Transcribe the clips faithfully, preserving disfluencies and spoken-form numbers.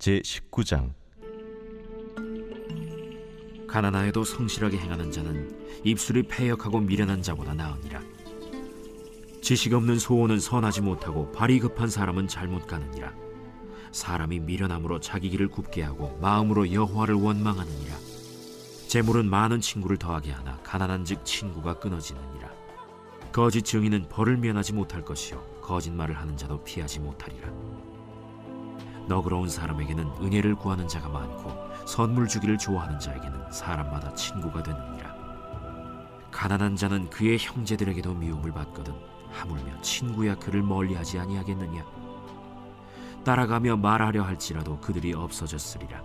제십구 장. 가난하여도 성실하게 행하는 자는 입술이 패역하고 미련한 자보다 나으니라. 지식 없는 소원은 선하지 못하고 발이 급한 사람은 잘못 가느니라. 사람이 미련함으로 자기 길을 굽게 하고 마음으로 여호와를 원망하느니라. 재물은 많은 친구를 더하게 하나 가난한즉 친구가 끊어지느니라. 거짓 증인은 벌을 면하지 못할 것이요 거짓말을 하는 자도 피하지 못하리라. 너그러운 사람에게는 은혜를 구하는 자가 많고 선물 주기를 좋아하는 자에게는 사람마다 친구가 되느니라. 가난한 자는 그의 형제들에게도 미움을 받거든 하물며 친구야 그를 멀리하지 아니하겠느냐. 따라가며 말하려 할지라도 그들이 없어졌으리라.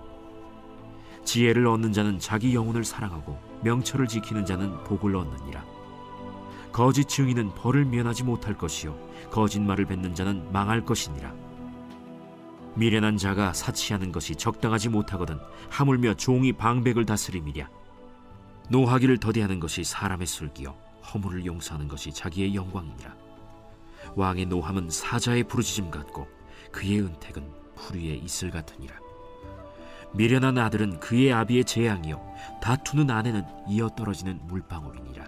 지혜를 얻는 자는 자기 영혼을 사랑하고 명철을 지키는 자는 복을 얻느니라. 거짓 증인은 벌을 면하지 못할 것이요 거짓말을 뱉는 자는 망할 것이니라. 미련한 자가 사치하는 것이 적당하지 못하거든 하물며 종이 방백을 다스림이랴. 노하기를 더디하는 것이 사람의 슬기요 허물을 용서하는 것이 자기의 영광이니라. 왕의 노함은 사자의 부르짖음 같고 그의 은택은 풀 위에 이슬 같으니라. 미련한 아들은 그의 아비의 재앙이요 다투는 아내는 이어 떨어지는 물방울이니라.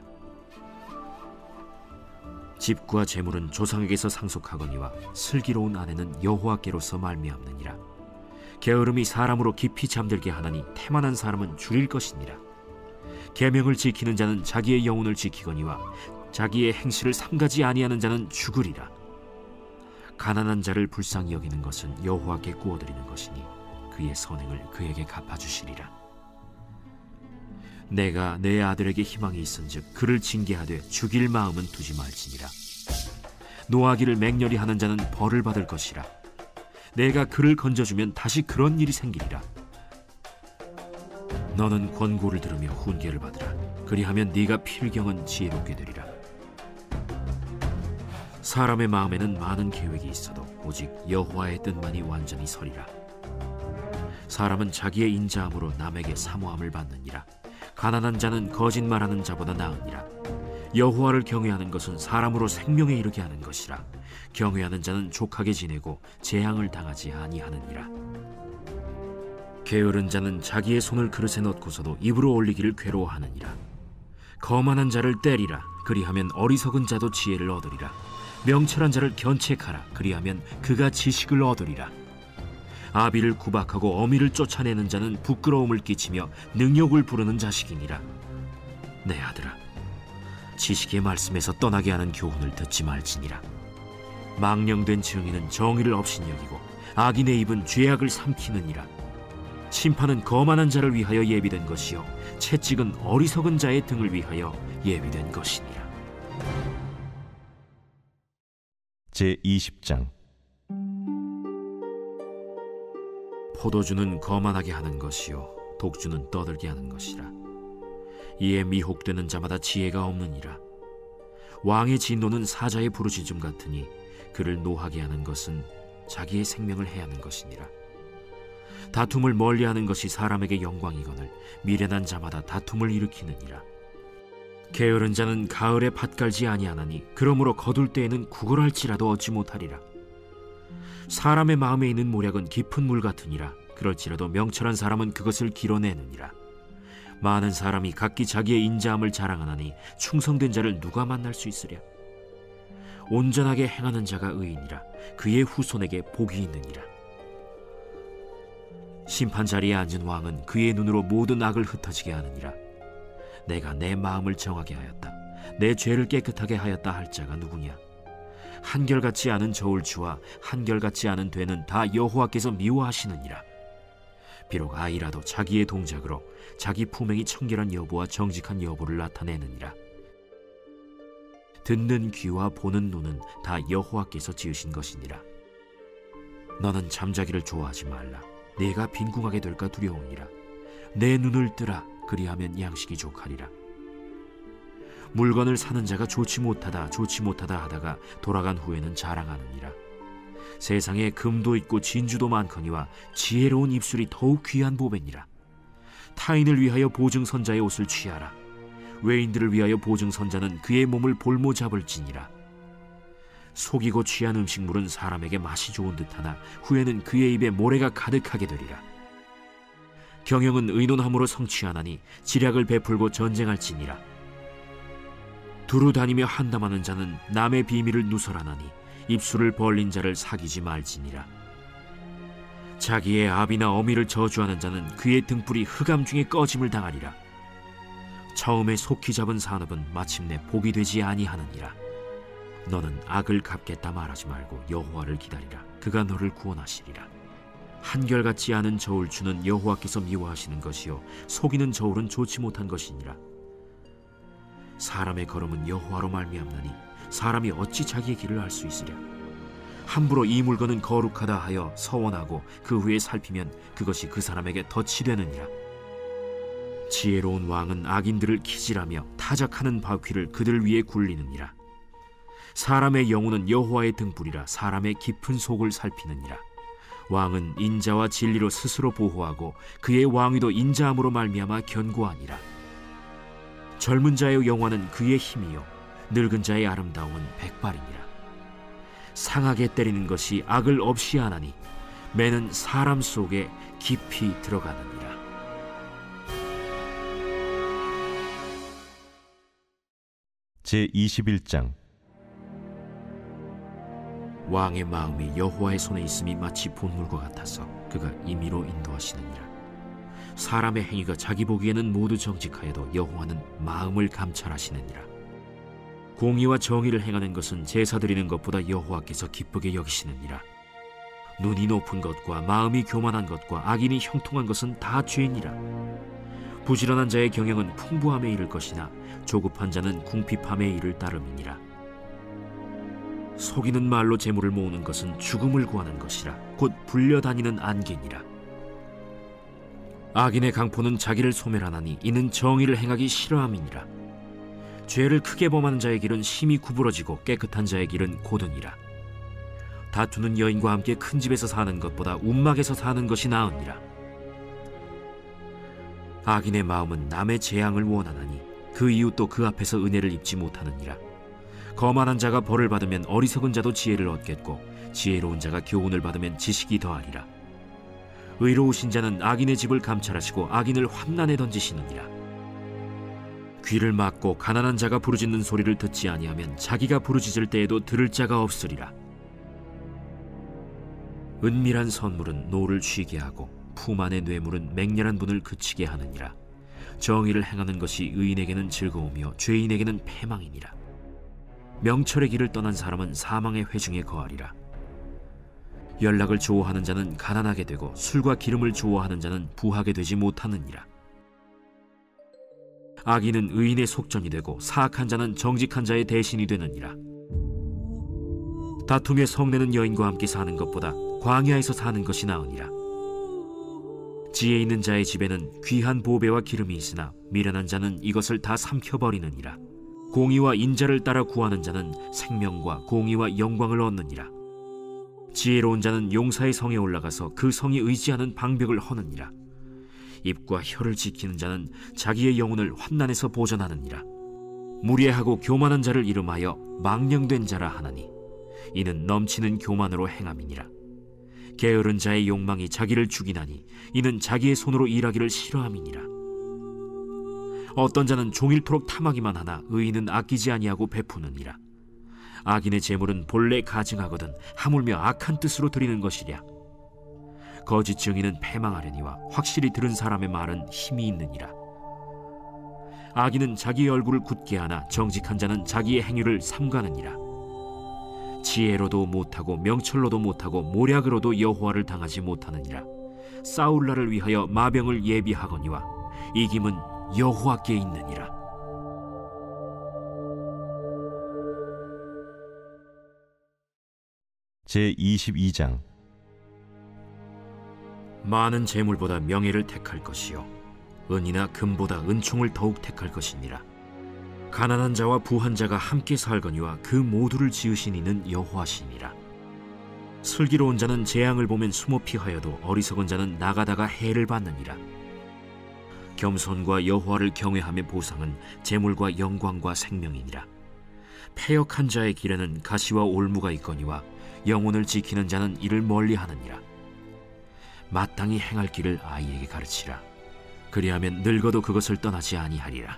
집과 재물은 조상에게서 상속하거니와 슬기로운 아내는 여호와께로서 말미암느니라. 게으름이 사람으로 깊이 잠들게 하나니 태만한 사람은 줄일 것이니라. 계명을 지키는 자는 자기의 영혼을 지키거니와 자기의 행실을 삼가지 아니하는 자는 죽으리라. 가난한 자를 불쌍히 여기는 것은 여호와께 구워드리는 것이니 그의 선행을 그에게 갚아주시리라. 내가 내 아들에게 희망이 있은즉 그를 징계하되 죽일 마음은 두지 말지니라. 노하기를 맹렬히 하는 자는 벌을 받을 것이라. 내가 그를 건져주면 다시 그런 일이 생기리라. 너는 권고를 들으며 훈계를 받으라. 그리하면 네가 필경은 지혜롭게 되리라. 사람의 마음에는 많은 계획이 있어도 오직 여호와의 뜻만이 완전히 서리라. 사람은 자기의 인자함으로 남에게 사모함을 받느니라. 가난한 자는 거짓말하는 자보다 나으니라. 여호와를 경외하는 것은 사람으로 생명에 이르게 하는 것이라. 경외하는 자는 족하게 지내고 재앙을 당하지 아니하느니라. 게으른 자는 자기의 손을 그릇에 넣고서도 입으로 올리기를 괴로워하느니라. 거만한 자를 때리라. 그리하면 어리석은 자도 지혜를 얻으리라. 명철한 자를 견책하라. 그리하면 그가 지식을 얻으리라. 아비를 구박하고 어미를 쫓아내는 자는 부끄러움을 끼치며 능욕을 부르는 자식이니라. 내 아들아, 지식의 말씀에서 떠나게 하는 교훈을 듣지 말지니라. 망령된 증인은 정의를 업신여기고 악인의 입은 죄악을 삼키느니라. 심판은 거만한 자를 위하여 예비된 것이요 채찍은 어리석은 자의 등을 위하여 예비된 것이니라. 제이십 장. 포도주는 거만하게 하는 것이요 독주는 떠들게 하는 것이라. 이에 미혹되는 자마다 지혜가 없느니라. 왕의 진노는 사자의 부르짖음 같으니 그를 노하게 하는 것은 자기의 생명을 해하는 것이니라. 다툼을 멀리하는 것이 사람에게 영광이거늘 미련한 자마다 다툼을 일으키느니라. 게으른 자는 가을에 밭 갈지 아니하나니 그러므로 거둘 때에는 구걸할지라도 얻지 못하리라. 사람의 마음에 있는 모략은 깊은 물 같으니라. 그럴지라도 명철한 사람은 그것을 길어내느니라. 많은 사람이 각기 자기의 인자함을 자랑하나니 충성된 자를 누가 만날 수 있으랴. 온전하게 행하는 자가 의인이라. 그의 후손에게 복이 있느니라. 심판 자리에 앉은 왕은 그의 눈으로 모든 악을 흩어지게 하느니라. 내가 내 마음을 정하게 하였다. 내 죄를 깨끗하게 하였다 할 자가 누구냐. 한결같지 않은 저울추와 한결같지 않은 되는 다 여호와께서 미워하시느니라. 비록 아이라도 자기의 동작으로 자기 품행이 청결한 여부와 정직한 여부를 나타내느니라. 듣는 귀와 보는 눈은 다 여호와께서 지으신 것이니라. 너는 잠자기를 좋아하지 말라. 네가 빈궁하게 될까 두려우니라. 내 눈을 뜨라. 그리하면 양식이 족하리라. 물건을 사는 자가 좋지 못하다 좋지 못하다 하다가 돌아간 후에는 자랑하느니라. 세상에 금도 있고 진주도 많거니와 지혜로운 입술이 더욱 귀한 보배니라. 타인을 위하여 보증선자의 옷을 취하라. 외인들을 위하여 보증선자는 그의 몸을 볼모 잡을지니라. 속이고 취한 음식물은 사람에게 맛이 좋은 듯하나 후에는 그의 입에 모래가 가득하게 되리라. 경영은 의논함으로 성취하나니 지략을 베풀고 전쟁할지니라. 두루 다니며 한담하는 자는 남의 비밀을 누설하나니 입술을 벌린 자를 사귀지 말지니라. 자기의 아비나 어미를 저주하는 자는 그의 등불이 흑암 중에 꺼짐을 당하리라. 처음에 속히 잡은 산업은 마침내 복이 되지 아니하느니라. 너는 악을 갚겠다 말하지 말고 여호와를 기다리라. 그가 너를 구원하시리라. 한결같지 않은 저울 주는 여호와께서 미워하시는 것이요 속이는 저울은 좋지 못한 것이니라. 사람의 걸음은 여호와로 말미암나니 사람이 어찌 자기의 길을 알 수 있으랴. 함부로 이 물건은 거룩하다 하여 서원하고 그 후에 살피면 그것이 그 사람에게 덫이 되느니라. 지혜로운 왕은 악인들을 기질하며 타작하는 바퀴를 그들 위에 굴리느니라. 사람의 영혼은 여호와의 등불이라 사람의 깊은 속을 살피느니라. 왕은 인자와 진리로 스스로 보호하고 그의 왕위도 인자함으로 말미암아 견고하니라. 젊은 자의 영화는 그의 힘이요 늙은 자의 아름다움은 백발이니라. 상하게 때리는 것이 악을 없이 하나니 매는 사람 속에 깊이 들어가느니라. 제이십일 장. 왕의 마음이 여호와의 손에 있음이 마치 본물과 같아서 그가 임의로 인도하시느니라. 사람의 행위가 자기 보기에는 모두 정직하여도 여호와는 마음을 감찰하시느니라. 공의와 정의를 행하는 것은 제사 드리는 것보다 여호와께서 기쁘게 여기시느니라. 눈이 높은 것과 마음이 교만한 것과 악인이 형통한 것은 다 죄니라. 부지런한 자의 경영은 풍부함에 이를 것이나 조급한 자는 궁핍함에 이를 따름이니라. 속이는 말로 재물을 모으는 것은 죽음을 구하는 것이라 곧 불려다니는 안개니라. 악인의 강포는 자기를 소멸하나니 이는 정의를 행하기 싫어함이니라. 죄를 크게 범하는 자의 길은 심히 구부러지고 깨끗한 자의 길은 고드니라. 다투는 여인과 함께 큰 집에서 사는 것보다 움막에서 사는 것이 나으니라. 악인의 마음은 남의 재앙을 원하나니 그 이웃도 그 앞에서 은혜를 입지 못하느니라. 거만한 자가 벌을 받으면 어리석은 자도 지혜를 얻겠고 지혜로운 자가 교훈을 받으면 지식이 더하리라. 의로우신 자는 악인의 집을 감찰하시고 악인을 환난에 던지시느니라. 귀를 막고 가난한 자가 부르짖는 소리를 듣지 아니하면 자기가 부르짖을 때에도 들을 자가 없으리라. 은밀한 선물은 노를 쉬게 하고 품 안의 뇌물은 맹렬한 분을 그치게 하느니라. 정의를 행하는 것이 의인에게는 즐거우며 죄인에게는 패망이니라. 명철의 길을 떠난 사람은 사망의 회중에 거하리라. 연락을 좋아하는 자는 가난하게 되고 술과 기름을 좋아하는 자는 부하게 되지 못하느니라. 악인은 의인의 속전이 되고 사악한 자는 정직한 자의 대신이 되느니라. 다툼에 성내는 여인과 함께 사는 것보다 광야에서 사는 것이 나으니라. 지혜 있는 자의 집에는 귀한 보배와 기름이 있으나 미련한 자는 이것을 다 삼켜버리느니라. 공의와 인자를 따라 구하는 자는 생명과 공의와 영광을 얻느니라. 지혜로운 자는 용사의 성에 올라가서 그 성이 의지하는 방벽을 허느니라. 입과 혀를 지키는 자는 자기의 영혼을 환난에서 보전하느니라. 무례하고 교만한 자를 이름하여 망령된 자라 하나니 이는 넘치는 교만으로 행함이니라. 게으른 자의 욕망이 자기를 죽이나니 이는 자기의 손으로 일하기를 싫어함이니라. 어떤 자는 종일토록 탐하기만 하나 의인은 아끼지 아니하고 베푸느니라. 악인의 재물은 본래 가증하거든 하물며 악한 뜻으로 드리는 것이랴. 거짓 증인은 패망하려니와 확실히 들은 사람의 말은 힘이 있느니라. 악인은 자기의 얼굴을 굳게 하나 정직한 자는 자기의 행위를 삼가느니라. 지혜로도 못하고 명철로도 못하고 모략으로도 여호와를 당하지 못하느니라. 싸울 날을 위하여 마병을 예비하거니와 이김은 여호와께 있느니라. 제이십이 장. 많은 재물보다 명예를 택할 것이요 은이나 금보다 은총을 더욱 택할 것이니라. 가난한 자와 부한 자가 함께 살거니와 그 모두를 지으신 이는 여호와시니라. 슬기로운 자는 재앙을 보면 숨어 피하여도 어리석은 자는 나가다가 해를 받느니라. 겸손과 여호와를 경외함의 보상은 재물과 영광과 생명이니라. 패역한 자의 길에는 가시와 올무가 있거니와 영혼을 지키는 자는 이를 멀리하느니라. 마땅히 행할 길을 아이에게 가르치라. 그리하면 늙어도 그것을 떠나지 아니하리라.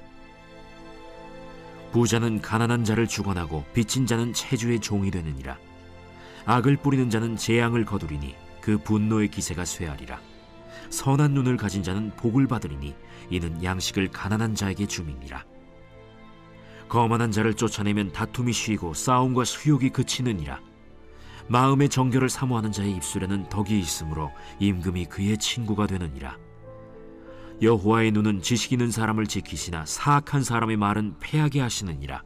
부자는 가난한 자를 주관하고 빚진 자는 체주의 종이 되느니라. 악을 뿌리는 자는 재앙을 거두리니 그 분노의 기세가 쇠하리라. 선한 눈을 가진 자는 복을 받으리니 이는 양식을 가난한 자에게 줌이니라. 거만한 자를 쫓아내면 다툼이 쉬고 싸움과 수욕이 그치느니라. 마음의 정결을 사모하는 자의 입술에는 덕이 있으므로 임금이 그의 친구가 되느니라. 여호와의 눈은 지식 있는 사람을 지키시나 사악한 사람의 말은 패하게 하시느니라.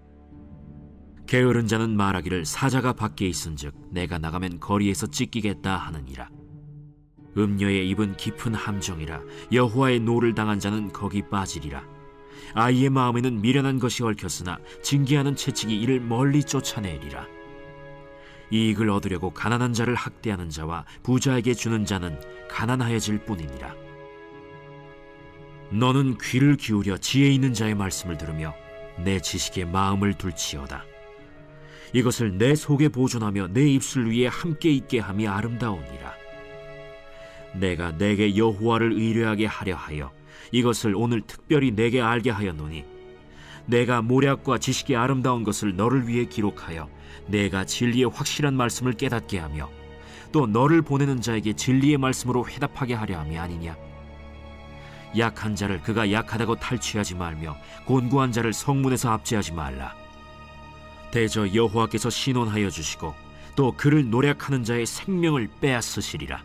게으른 자는 말하기를 사자가 밖에 있은즉 내가 나가면 거리에서 찢기겠다 하느니라. 음녀의 입은 깊은 함정이라. 여호와의 노를 당한 자는 거기 빠지리라. 아이의 마음에는 미련한 것이 얽혔으나 징계하는 채찍이 이를 멀리 쫓아내리라. 이익을 얻으려고 가난한 자를 학대하는 자와 부자에게 주는 자는 가난하여질 뿐이니라. 너는 귀를 기울여 지혜 있는 자의 말씀을 들으며 내 지식에 마음을 둘지어다. 이것을 내 속에 보존하며 내 입술 위에 함께 있게 함이 아름다우니라. 내가 내게 여호와를 의뢰하게 하려 하여 이것을 오늘 특별히 내게 알게 하였노니 내가 모략과 지식의 아름다운 것을 너를 위해 기록하여 내가 진리의 확실한 말씀을 깨닫게 하며 또 너를 보내는 자에게 진리의 말씀으로 회답하게 하려 함이 아니냐. 약한 자를 그가 약하다고 탈취하지 말며 곤고한 자를 성문에서 압제하지 말라. 대저 여호와께서 신원하여 주시고 또 그를 노략하는 자의 생명을 빼앗으시리라.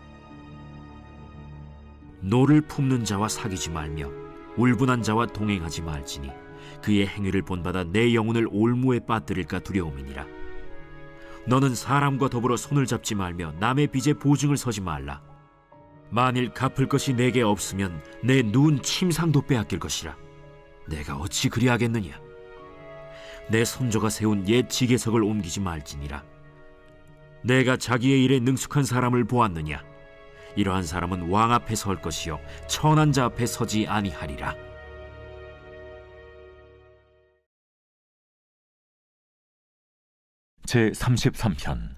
노를 품는 자와 사귀지 말며 울분한 자와 동행하지 말지니 그의 행위를 본받아 내 영혼을 올무에 빠뜨릴까 두려움이니라. 너는 사람과 더불어 손을 잡지 말며 남의 빚에 보증을 서지 말라. 만일 갚을 것이 내게 없으면 내 누운 침상도 빼앗길 것이라. 내가 어찌 그리하겠느냐. 내 손조가 세운 옛 지게석을 옮기지 말지니라. 내가 자기의 일에 능숙한 사람을 보았느냐. 이러한 사람은 왕 앞에 설 것이요 천한 자 앞에 서지 아니하리라. 제삼십삼 편.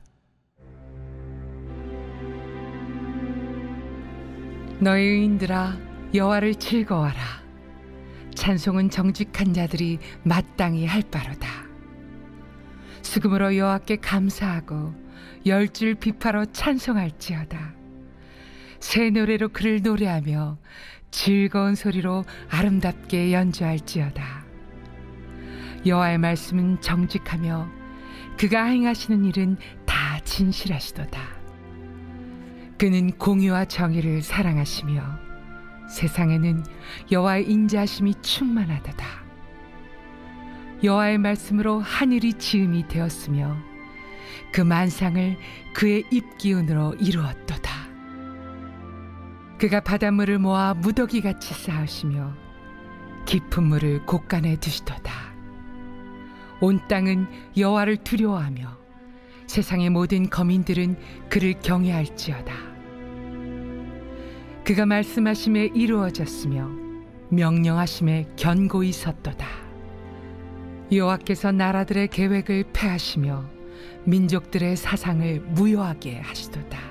너희 의인들아 여호와를 즐거워하라. 찬송은 정직한 자들이 마땅히 할 바로다. 수금으로 여호와께 감사하고 열줄 비파로 찬송할지어다. 새 노래로 그를 노래하며 즐거운 소리로 아름답게 연주할지어다. 여호와의 말씀은 정직하며 그가 행하시는 일은 다 진실하시도다. 그는 공의와 정의를 사랑하시며 세상에는 여호와의 인자하심이 충만하도다. 여호와의 말씀으로 하늘이 지음이 되었으며 그 만상을 그의 입기운으로 이루었도다. 그가 바닷물을 모아 무더기같이 쌓으시며 깊은 물을 곳간에 두시도다. 온 땅은 여호와를 두려워하며 세상의 모든 거민들은 그를 경외할지어다. 그가 말씀하심에 이루어졌으며 명령하심에 견고히 섰도다. 여호와께서 나라들의 계획을 폐하시며 민족들의 사상을 무효하게 하시도다.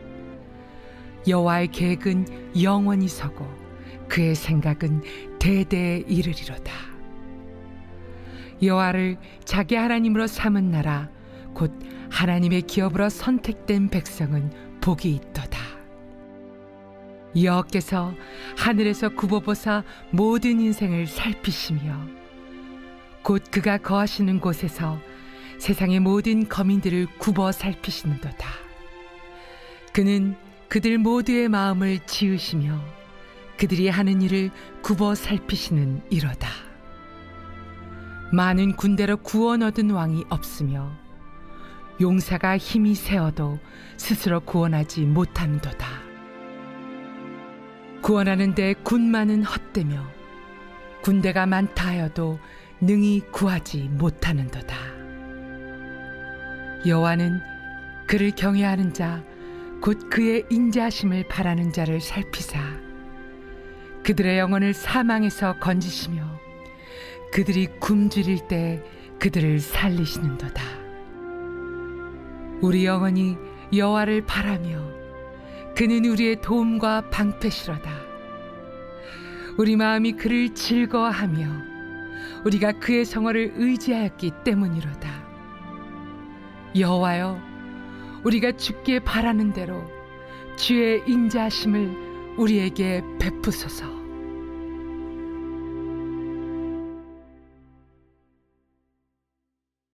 여호와의 계획은 영원히 서고 그의 생각은 대대에 이르리로다. 여호와를 자기 하나님으로 삼은 나라 곧 하나님의 기업으로 선택된 백성은 복이 있도다. 여호와께서 하늘에서 굽어보사 모든 인생을 살피시며 곧 그가 거하시는 곳에서 세상의 모든 거민들을 굽어 살피시는도다. 그는 그들 모두의 마음을 지으시며 그들이 하는 일을 굽어 살피시는 이로다. 많은 군대로 구원 얻은 왕이 없으며 용사가 힘이 세어도 스스로 구원하지 못하는도다. 구원하는데 군마는 헛되며 군대가 많다 하여도 능히 구하지 못하는도다. 여호와는 그를 경외하는 자 곧 그의 인자하심을 바라는 자를 살피사 그들의 영혼을 사망에서 건지시며 그들이 굶주릴 때 그들을 살리시는도다. 우리 영혼이 여호와를 바라며 그는 우리의 도움과 방패시로다. 우리 마음이 그를 즐거워하며 우리가 그의 성호를 의지하였기 때문이로다. 여호와여, 우리가 주께 바라는 대로 주의 인자하심을 우리에게 베푸소서.